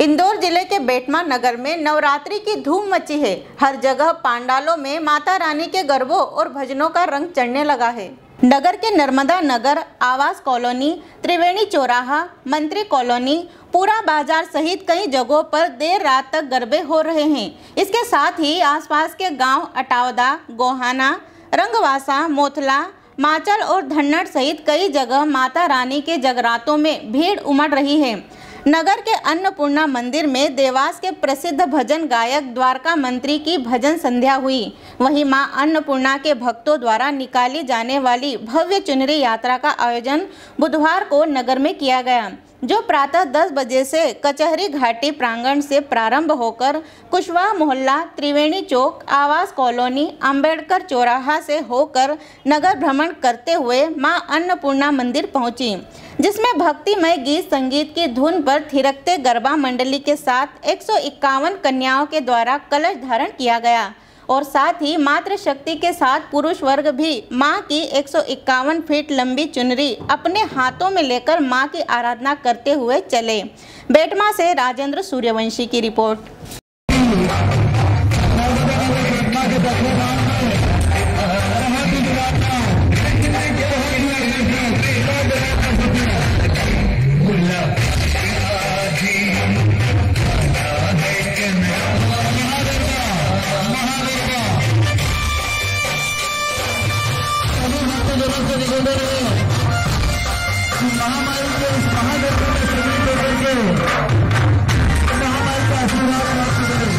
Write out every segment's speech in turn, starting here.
इंदौर जिले के बेटमा नगर में नवरात्रि की धूम मची है। हर जगह पांडालों में माता रानी के गरबों और भजनों का रंग चढ़ने लगा है। नगर के नर्मदा नगर, आवास कॉलोनी, त्रिवेणी चौराहा, मंत्री कॉलोनी, पूरा बाजार सहित कई जगहों पर देर रात तक गरबे हो रहे हैं। इसके साथ ही आसपास के गांव अटावदा, गोहाना, रंगवासा, मोथला, माचल और धन्नड़ सहित कई जगह माता रानी के जगरातों में भीड़ उमड़ रही है। नगर के अन्नपूर्णा मंदिर में देवास के प्रसिद्ध भजन गायक द्वारका मंत्री की भजन संध्या हुई। वहीं मां अन्नपूर्णा के भक्तों द्वारा निकाली जाने वाली भव्य चुनरी यात्रा का आयोजन बुधवार को नगर में किया गया, जो प्रातः 10 बजे से कचहरी घाटी प्रांगण से प्रारंभ होकर कुशवाहा मोहल्ला, त्रिवेणी चौक, आवास कॉलोनी, अंबेडकर चौराहा से होकर नगर भ्रमण करते हुए मां अन्नपूर्णा मंदिर पहुंची, जिसमें भक्तिमय गीत संगीत की धुन पर थिरकते गरबा मंडली के साथ 151 कन्याओं के द्वारा कलश धारण किया गया और साथ ही मातृशक्ति के साथ पुरुष वर्ग भी मां की 151 फीट लंबी चुनरी अपने हाथों में लेकर मां की आराधना करते हुए चले। बेटमा से राजेंद्र सूर्यवंशी की रिपोर्ट। महामारी के इस महागर्भ में शरीर को करके महामारी का आशीर्वाद प्राप्त करें।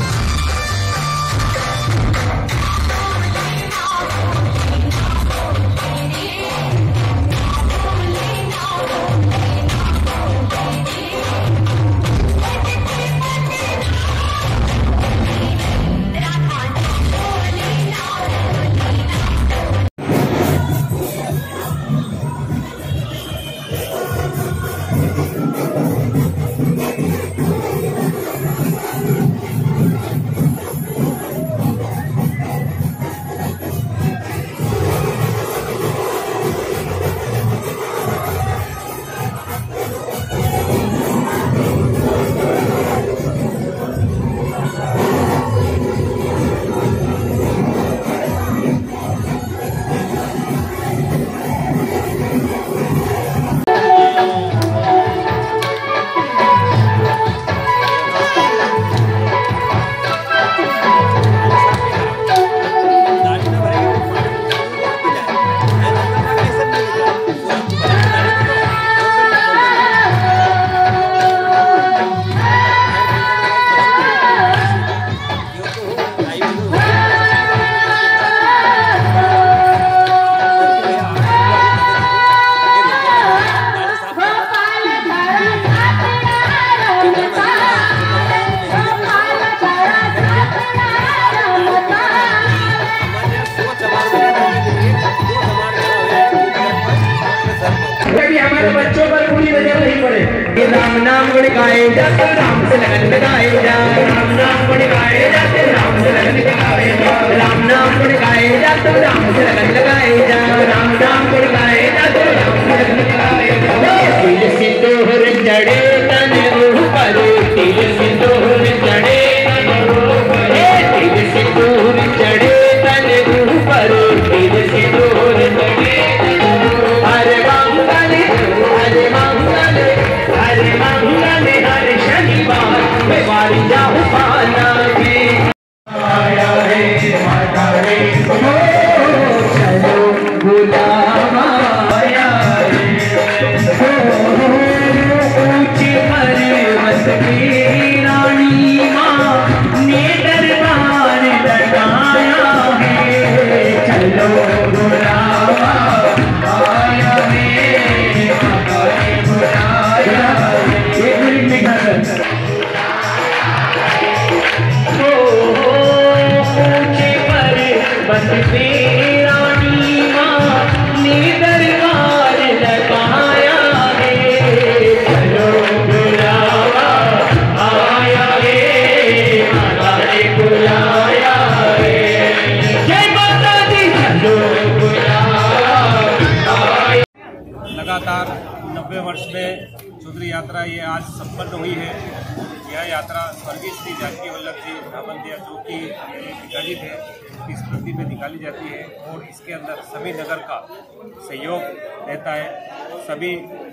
हमारे बच्चों पर पूरी नजर नहीं पड़े। राम नाम गुण गाए जाते राम से लगन लगाए जा, राम नाम गुण गाए जाते राम से लगन लगाए जा, राम नाम गुण गाए जाते राम से लगन लगाए जा, राम नाम गुण गाए जाते राम से लगन लगाए जा। तिल सिंदूर चढ़े तन ऊपर, तिल सिंदूर चढ़े तन ऊपर, तिल सिंदूर चढ़े तन ऊपर, तिल सिंदूर चढ़े हरे मंगल हर शनिवार में वारी जाऊं पाना भी आया है माता रे, चलो बुलावा आया है ऊंची संपन्न हुई है। यह यात्रा स्वर्गीय श्री जानकी वल्लभ जी धामंदिया जो कि पिताजी थे की स्मृति में निकाली जाती है और इसके अंदर सभी नगर का सहयोग रहता है। सभी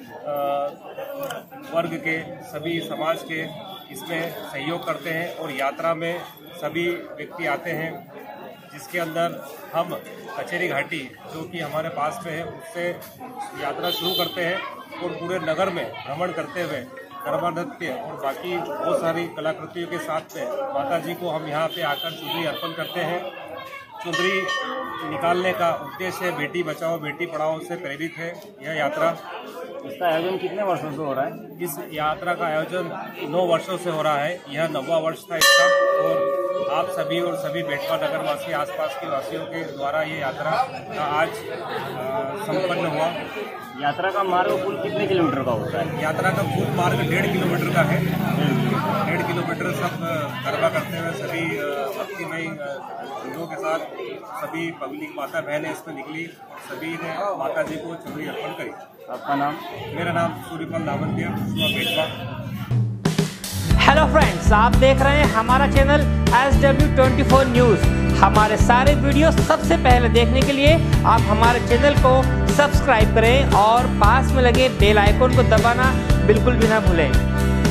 वर्ग के, सभी समाज के इसमें सहयोग करते हैं और यात्रा में सभी व्यक्ति आते हैं, जिसके अंदर हम कचेरी घाटी जो कि हमारे पास में है उससे यात्रा शुरू करते हैं और पूरे नगर में भ्रमण करते हुए गरबा नृत्य और बाकी बहुत सारी कलाकृतियों के साथ में माता जी को हम यहाँ पे आकर चुनरी अर्पण करते हैं। चुनरी निकालने का उद्देश्य बेटी बचाओ बेटी पढ़ाओ से प्रेरित है यह यात्रा। इसका आयोजन कितने वर्षों से हो रहा है? इस यात्रा का आयोजन 9 वर्षों से हो रहा है। यह 9वां वर्ष था इसका और आप सभी और सभी बेटवा नगर वासी आसपास के वासियों के द्वारा ये यात्रा का आज संपन्न हुआ। यात्रा का मार्ग कुल कितने किलोमीटर का होता है? यात्रा का कुल मार्ग 1.5 किलोमीटर का है। 1.5 किलोमीटर सब गरबा करते हुए सभी भक्तिमय हिंदुओं के साथ सभी पब्लिक माता बहनें इसमें निकली और सभी ने माता जी को चुनरी अर्पण करी। आपका नाम? मेरा नाम सूर्यपाल दामंदिया, बेटवा। हेलो फ्रेंड्स, आप देख रहे हैं हमारा चैनल SW24 न्यूज़। हमारे सारे वीडियो सबसे पहले देखने के लिए आप हमारे चैनल को सब्सक्राइब करें और पास में लगे बेल आइकन को दबाना बिल्कुल भी ना भूलें।